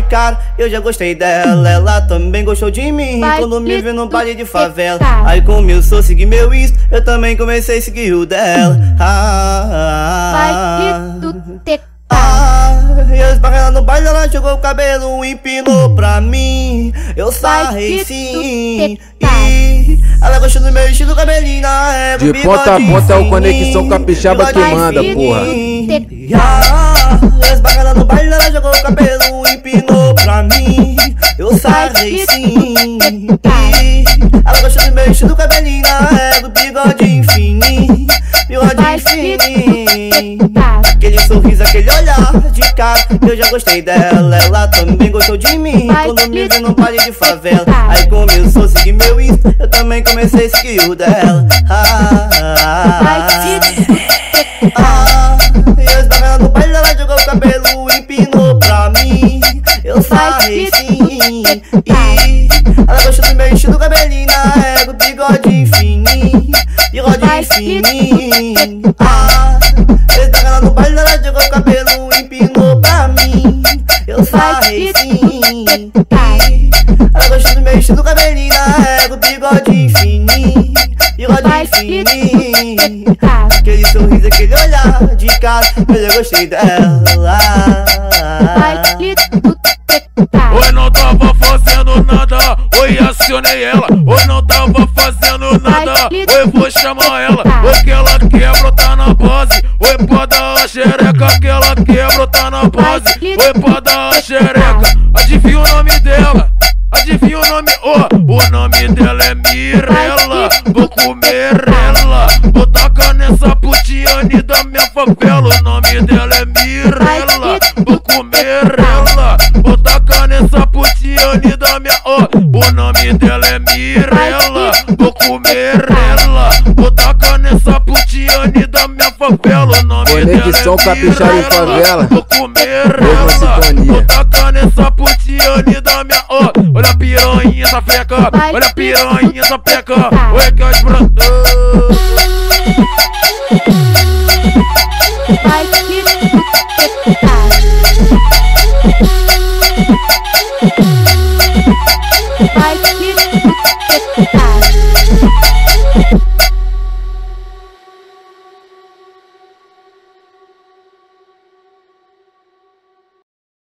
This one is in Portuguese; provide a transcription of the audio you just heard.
cara, eu já gostei dela. Ela também gostou de mim quando me viu no baile de favela. Aí começou a seguir meu Insta, eu também comecei a seguir o dela. E eu esbarrei ela no baile, ela jogou o cabelo, empinou pra mim. Eu sarrei sim. E ela gostou do meu estilo, cabelinho na égua. De ponta a ponta é o Conexão Capixaba que manda, porra. Eu esbarrei ela no baile, ela jogou o cabelo, empinou pra mim. Eu sarrei sim. E ela gostou do meu estilo, cabelinho na égua, bigodinho fininho, bigodinho fininho. Aquele sorriso, aquele olhar de cara, eu já gostei dela. Ela também gostou de mim quando me viu no baile de favela. Aí começou a seguir meu Insta, eu também comecei a seguir o dela. E eu esbarrei ela no baile, ela jogou o cabelo, empinou pra mim. Eu sarrei sim. E ela gostou do meu estilo, cabelinho na égua, bigodinho fininho, bigodinho fininho. Eu esbarrei ela no baile, ela jogou o cabelo, empinou pra mim. Eu sarrei sim. E ela gostou do meu estilo, cabelinho na égua, bigodinho fininho, bigodinho fininho. Aquele sorriso, aquele olhar de cara, eu já gostei dela. Oi, não tava fazendo nada, oi, acionei ela. Oi, não tava fazendo nada, oi, vou chamar ela. Oi, que ela quebra, tá na base. Oi, pra dar a xereca, que ela quebra, tá na base. Oi, pra dar a xereca, adivinha o nome dela? Adivinha o nome? O nome dela é Mirella. Vou comer ela, vou tacar nessa putiane da minha favela. O nome dela é Mirella. Vou comer ela, vou tacar nessa putiane da minha. O nome dela é Mirella. Vou comer ela, vou tacar nessa putiane da minha favela. O nome Conexão dela é Capixaba em favela. Vou comer ela, vou tacar nessa putiane da minha. Olha a piranha da peca, olha a piranha da peca. Oi, que as brandas. Vai